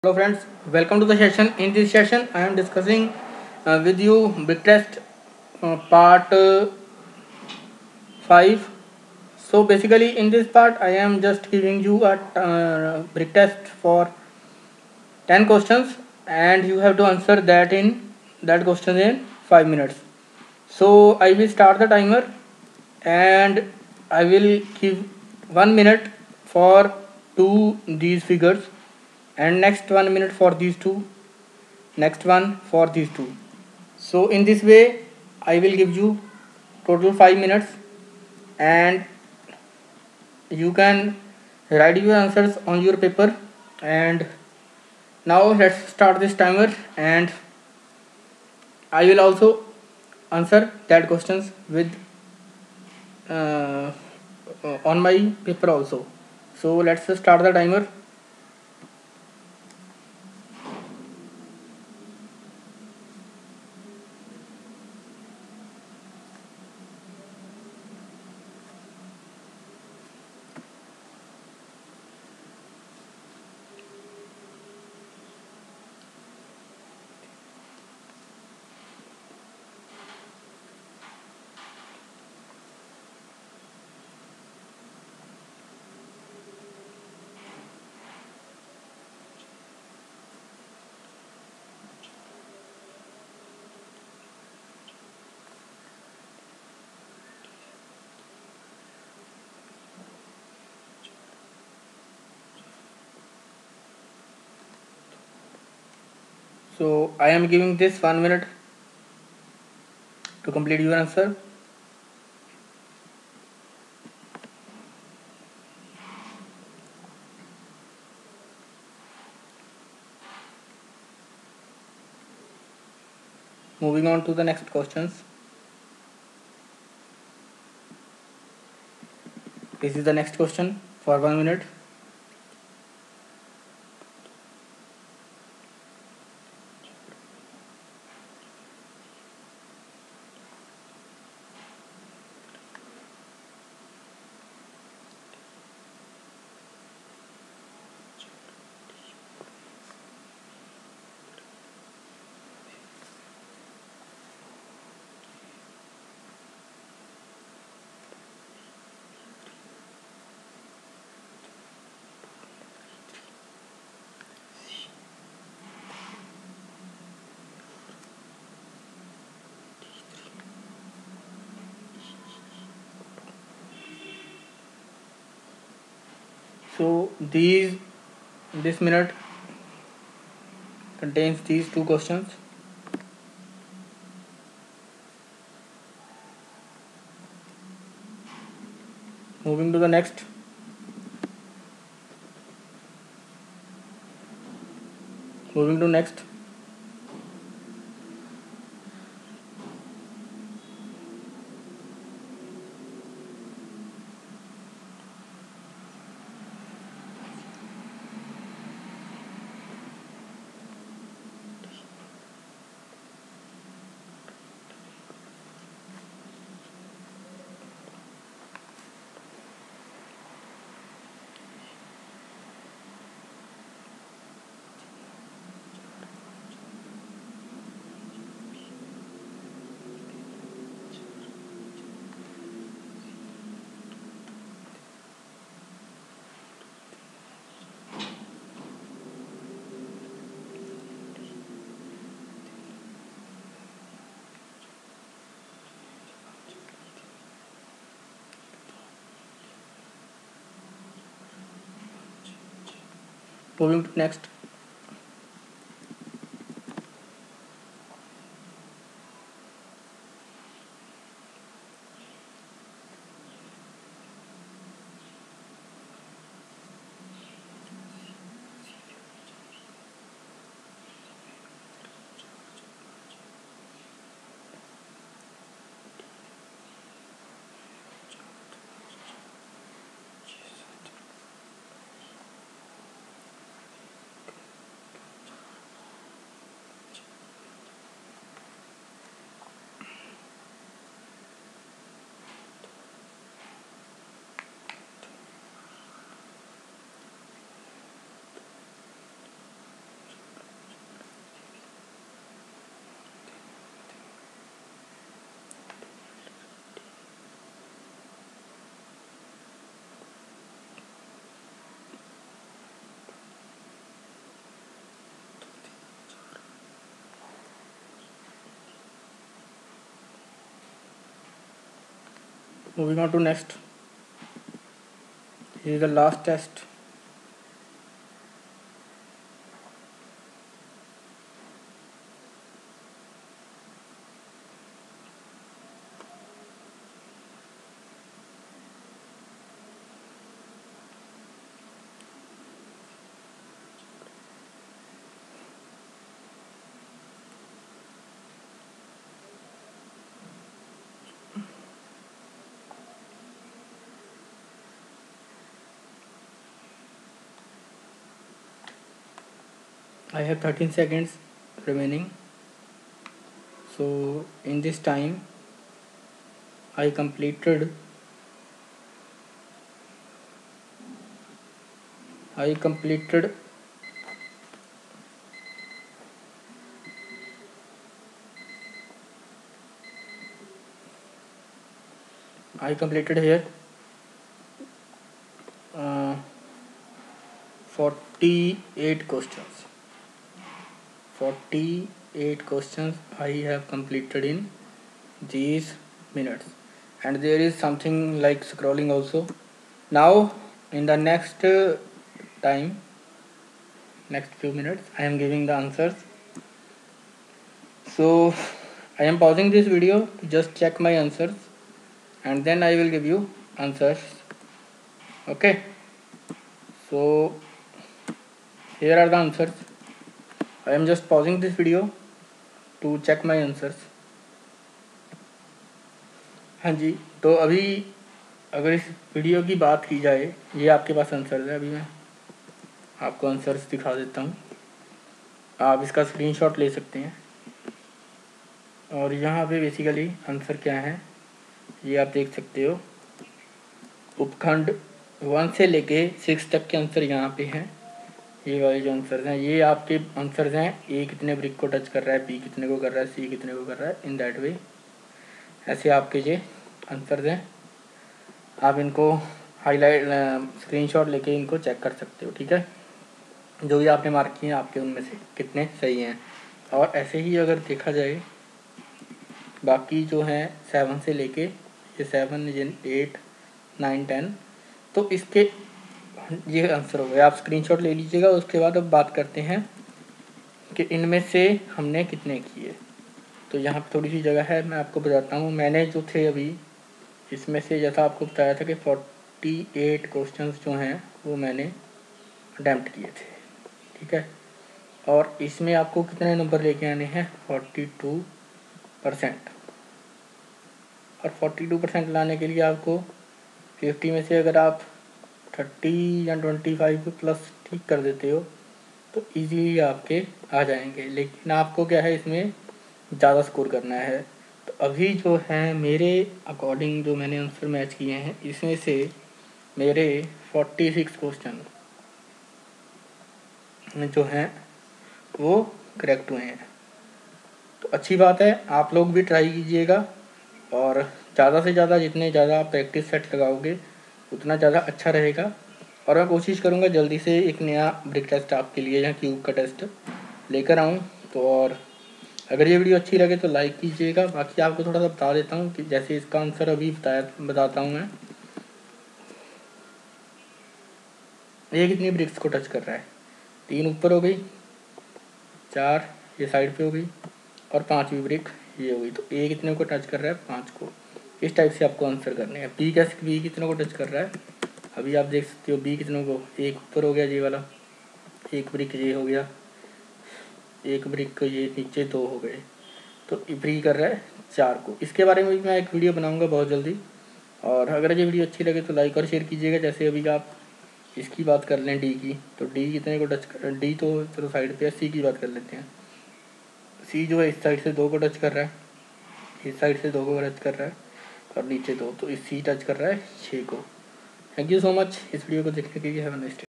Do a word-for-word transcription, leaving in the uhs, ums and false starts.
Hello friends, welcome to the session. In this session, I am discussing uh, with you big test uh, part uh, five. So basically, in this part, I am just giving you a uh, big test for ten questions, and you have to answer that in that question in five minutes. So I will start the timer, and I will give one minute for two these figures, and next one minute for these two, next one for these two. So in this way I will give you total five minutes, and you can write your answers on your paper. And now let's start this timer, and I will also answer that questions with uh, uh, on my paper also. So let's start the timer. So I am giving this one minute to complete your answer. Moving on to the next questions. This is the next question for one minute. So these this minute contains these two questions. Moving to the next. Moving to next. Moving to next. Moving on to next. Here is the last test. I have thirteen seconds remaining. So in this time I completed I completed I completed here uh, forty-eight questions. forty-eight questions I have completed in these minutes, and there is something like scrolling also. Now in the next uh, time, next few minutes, I am giving the answers. So I am pausing this video to just check my answers, and then I will give you answers. Okay, so here are the answers. I am just pausing this video to check my answers. हाँ जी, तो अभी अगर इस video की बात की जाए, ये आपके पास आंसर्स है। अभी मैं आपको आंसर्स दिखा देता हूँ, आप इसका स्क्रीनशॉट ले सकते हैं। और यहाँ पे बेसिकली आंसर क्या है ये आप देख सकते हो। उपखंड वन से लेके सिक्स तक के आंसर यहाँ पे हैं। ये वाले जो आंसर्स हैं ये आपके आंसर्स हैं। ए कितने ब्रिक को टच कर रहा है, बी कितने को कर रहा है, सी कितने को कर रहा है, इन दैट वे ऐसे आपके ये आंसर्स हैं। आप इनको हाईलाइट स्क्रीनशॉट लेके इनको चेक कर सकते हो, ठीक है। जो भी आपने मार्क किए हैं आपके उनमें से कितने सही हैं। और ऐसे ही अगर देखा जाए बाकी जो हैं सेवन से लेके ये सेवन एट नाइन टेन, तो इसके ये आंसर हो गए। आप स्क्रीनशॉट ले लीजिएगा। उसके बाद अब बात करते हैं कि इनमें से हमने कितने किए। तो यहाँ पे थोड़ी सी जगह है, मैं आपको बताता हूँ। मैंने जो थे अभी इसमें से जैसा आपको बताया था कि फोर्टी एट क्वेश्चंस जो हैं वो मैंने अटैम्प्ट किए थे, ठीक है। और इसमें आपको कितने नंबर लेके आने हैं, फोर्टी टू परसेंट। और फोर्टी टू परसेंट लाने के लिए आपको फिफ्टी में से अगर आप थर्टी या ट्वेंटी फाइव प्लस ठीक कर देते हो तो इजीली आपके आ जाएंगे। लेकिन आपको क्या है, इसमें ज़्यादा स्कोर करना है। तो अभी जो है मेरे अकॉर्डिंग जो मैंने आंसर मैच किए हैं इसमें से मेरे फोर्टी सिक्स क्वेश्चन जो हैं वो करेक्ट हुए हैं। तो अच्छी बात है, आप लोग भी ट्राई कीजिएगा। और ज़्यादा से ज़्यादा जितने ज़्यादा आप प्रैक्टिस सेट लगाओगे उतना ज़्यादा अच्छा रहेगा। और मैं कोशिश करूँगा जल्दी से एक नया ब्रिक टेस्ट आपके लिए या क्यूब का टेस्ट लेकर आऊँ। तो और अगर ये वीडियो अच्छी लगे तो लाइक कीजिएगा। बाकी आपको थोड़ा सा बता देता हूँ कि जैसे इसका आंसर अभी बताया बताता हूँ मैं। ये कितनी ब्रिक्स को टच कर रहा है, तीन ऊपर हो गई, चार ये साइड पे हो गई, और पाँचवीं ब्रिक ये हो गई। तो ए कितने को टच कर रहा है, पाँच को। इस टाइप से आपको आंसर करने हैं। बी कैसे, बी कितने को टच कर रहा है, अभी आप देख सकते हो बी कितनों को, एक ऊपर हो गया ये वाला, एक ब्रिक ये हो गया, एक ब्रिक को ये नीचे दो हो गए। तो ब्री कर रहा है चार को। इसके बारे में भी मैं एक वीडियो बनाऊंगा बहुत जल्दी। और अगर ये वीडियो अच्छी लगे तो लाइक और शेयर कीजिएगा। जैसे अभी आप इसकी बात कर लें डी की, तो डी कितने को टच कर, डी तो चलो साइड पे है। सी की बात कर लेते हैं। सी जो है इस साइड से दो को टच कर रहा है, इस साइड से दो को टच कर रहा है, और नीचे दो, तो इस सी टच कर रहा है छः को। थैंक यू सो मच इस वीडियो को देखने के लिए। Have a nice day.